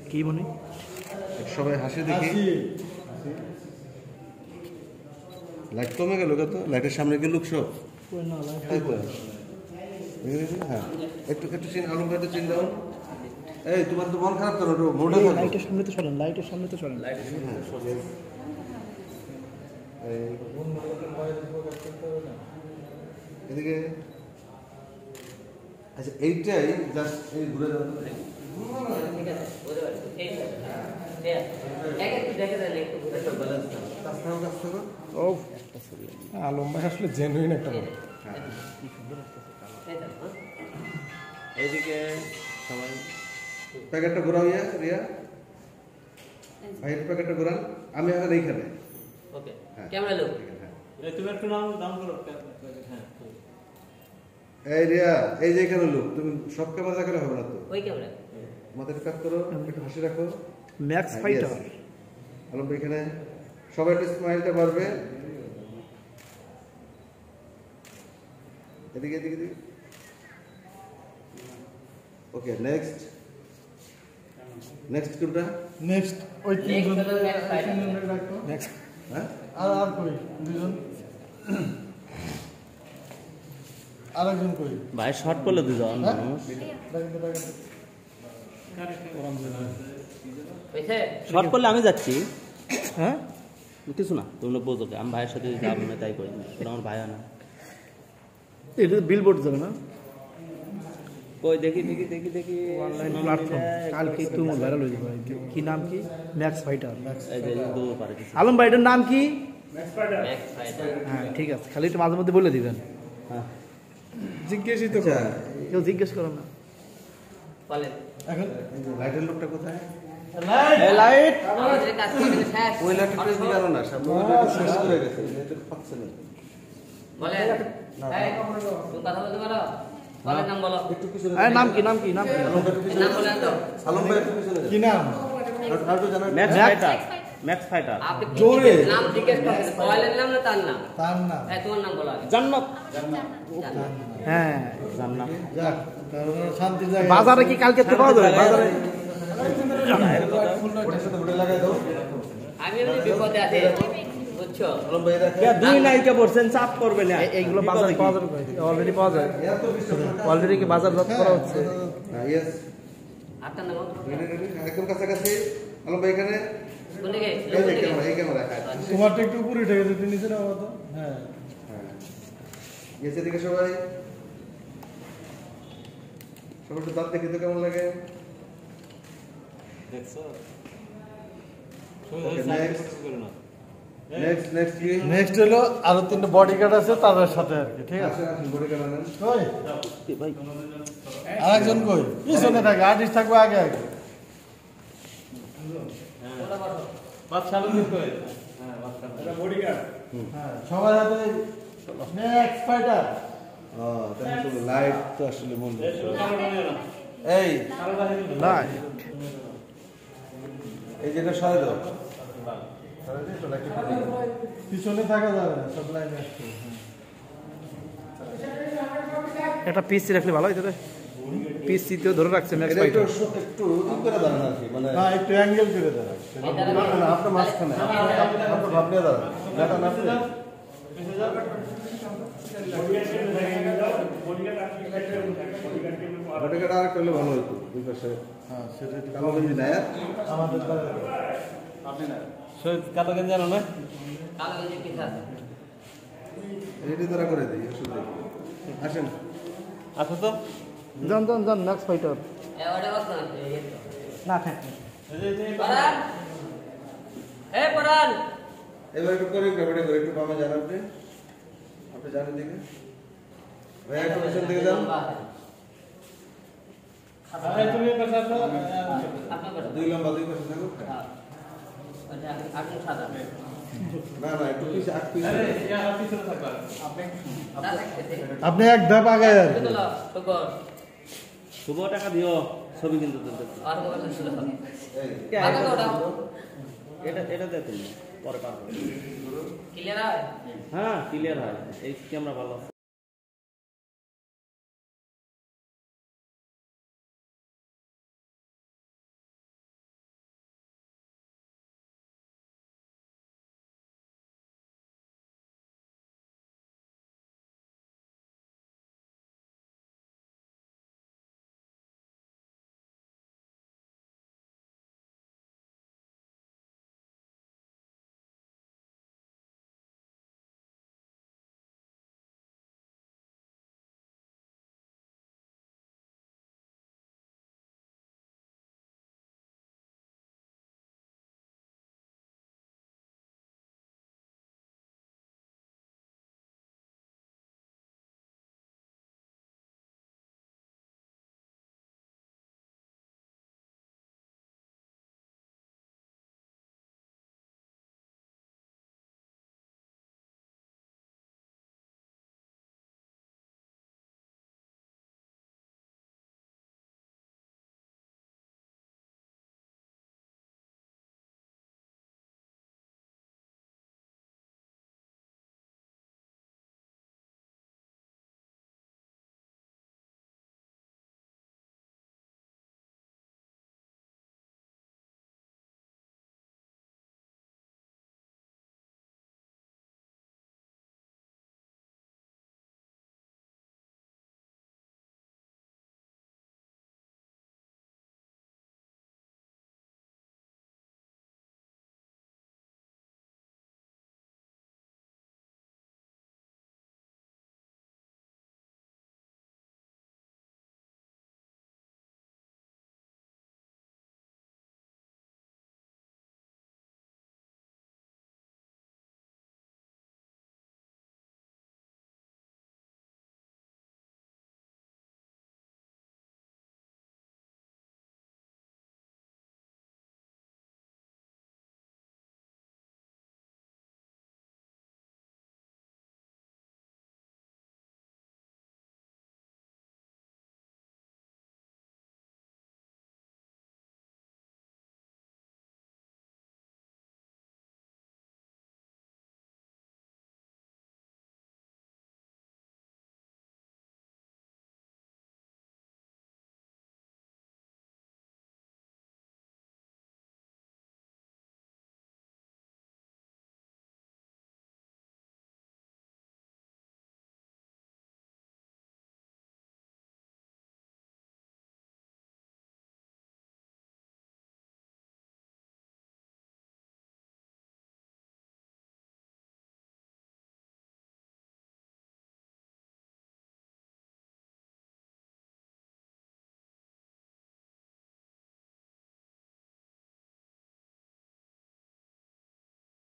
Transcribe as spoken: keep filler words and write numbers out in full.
কি মনে সবাই হাসি দেখি। লাইট কমে গেল কত? লাইটের সামনে গিয়ে লুক সব। হ্যাঁ একটু একটু চিন আলম ভাই চিন দাও। এই তোমার তো মন খারাপ করো, মোড়ে থাকো। লাইটের সামনে তো সরেন, লাইটের সামনে তো সরেন। এদিকে আচ্ছা এইটাই জাস্ট এই ঘুরে যাওয়া। আলম ভাই আসলে জেনুইন একটা বড়। এইদিকে সবাই প্যাকেটটা ঘোরাও ইয়া রিয়া ভাই প্যাকেটটা ঘোরান। আমি এখন এইখানে ওকে ক্যামেরা লো তুমি একটু নাম ডাউন করো। এই রিয়া এই যে এখানে লোক তুমি সব ক্যামেরা দেখালে হবে না তো। ওই ক্যামেরা মাথাটা কাট করো, একটু হাসি রাখো। ম্যাক্স ফাইটার আলম ভাই এখানে সবাই একটু স্মাইলটা পারবে। এদিকে এদিকে এদিকে ওকে নেক্সট নেক্সট কোনটা? নেক্সট ওই তিনজন নেক্সট হ্যাঁ আর আর কই দুজন আরেকজন কই ভাই শর্ট করলে দুজন মানুষ শর্ট করলে আমি যাচ্ছি। হ্যাঁ কিছু না তোমরা বোঝো, আমি ভাইয়ের সাথে যাবো না তাই করি, আমার ভাই না। এটা বিলবোর্ড যাবে না? কই দেখি দেখি দেখি দেখি অনলাইন প্ল্যাটফর্ম কালকে তুমি ভাইরাল হয়ে যাবে। কি নাম কি? Max Fighter. এই যে দৌড় পারে কিছু। আলম ভাই এটার নাম কি? Max Fighter. হ্যাঁ ঠিক আছে, খালি একটু মাঝে মধ্যে বলে দিবেন। হ্যাঁ জিজ্ঞেসই তো আচ্ছা কেউ জিজ্ঞেস করো না। বলেন এখন লাইটের লোকটা কোথায়? এই লাইট আমাদের কাজ করে শেষ ওই লাইটটা তো জানো না, সামনে ওই লাইটটা শেষ করে গেছে, লাইটের পাচ্ছে না। বলেন এই তুমি কথা বলতে পারো? বলেন নাম বলো। একটু পিছনে এই নাম কি নাম কি নাম কি? আলম ভাই একটু পিছনে নাম বলেন তো। আলম ভাই একটু পিছনে কি নাম? আর- আর তো জানা ম্যাক্স ফাইটার ম্যাক্স ফাইটার আপনি কি জোরে। নাম জিজ্ঞেস করছেন? বলেন নাম না তার নাম? তার নাম এই তোমার নাম বলো আগে। জান্নাত হ্যাঁ জান্নাত যাক কারণ শান্তি জায়গা বাজারে কি কালকে তো পাওয়া যাবে? বাজারে ওটার সাথে ওটা লাগাই দাও। আমি এমনি বিপদে আছি বুঝছো। আলম ভাই রাখে কে দুই নায়িকা বলছেন চাপ করবে না। এই- এইগুলো বাজারে পাওয়া যাবে, অলরেডি পাওয়া যায়। এত কিছু অলরেডি কি বাজারজাত করা হচ্ছে? হ্যাঁ ইয়েস আপনার নাম রেডি রেডি একদম কাছাকাছি। আলম ভাই এখানে কোন দিকে? এই যে ক্যামেরা, এই ক্যামেরা হ্যাঁ তোমারটা একটু উপরে উঠে গেছে, তুই নিচে নাও তো। হ্যাঁ হ্যাঁ ইয়েস এদিকে সবাই সবাই একটু দাঁত দেখি তো কেমন লাগে। দেখছো নেক্সট নেক্সট কি নেক্সট হলো আরো তিনটা বডি গার্ড আছে তাদের সাথে আর কি, ঠিক আছে? আসেন আসেন বডি গার্ড আনেন। কই ভাই আরেকজন কই? পিছনে থাকে, আর্টিস্ট থাকবে আগে আগে। হ্যাঁ সবার হাতে নেক্সট ফাইটার। ও তাহলে তো লাইট তো আসলে মূল। এই লাইট এই যেটা সরে দাও, সরে দিই তো লাইটটা দিই। পিছনে থাকা যাবে না, সব লাইনে আসছে। একটা পিসি রাখলে ভালো হইতো রে। পিসিতেও ধরে রাখছে ম্যাক্স এটা একটু ফাইটার। একটু ই করে দাঁড়ান আর কি, মানে না একটু অ্যাঙ্গেল করে দেয়। না না আপনার মাঝখানে আপনার ভাব নিয়ে দাঁড়ান। দাঁড়ান না আপনি বডি গার্ড আর করলে ভালো হতো দুই পাশে। হ্যাঁ সেটা একটু কালো গঞ্জি নাই আর আমাদের দ্বারা আপনি না শহীদ কালো গেঞ্জি জানো না? কালো গঞ্জি কি আছে? রেডি ধরা করে দিই ওষুধ দিই। আসেন আচ্ছা তো জান জান জান ম্যাক্স ফাইটার। এই অর্ডার করতে না এই তো না থাক পরান এই পরান এবার একটু করে গ্রাভিটি করে একটু বামে যান আপনি আপনি জানেন দিকে ভাই একটু পিছন দিকে যান। দুই লম্বা দুই পাশে থাকুক। আচ্ছা আপনি সাদা না না একটু পিছে আট পিছে আপনি এক ধাপ আগে আর কি। চলো শুকর শুভ টাকা দিও ছবি কিন্তু তুলতে। আর কথা ছিল এই আগে তো ওটা এটা এটা দে তুমি পরে পারবো। ক্লিয়ার হয়? হ্যাঁ ক্লিয়ার হয়, এই ক্যামেরা ভালো আছে।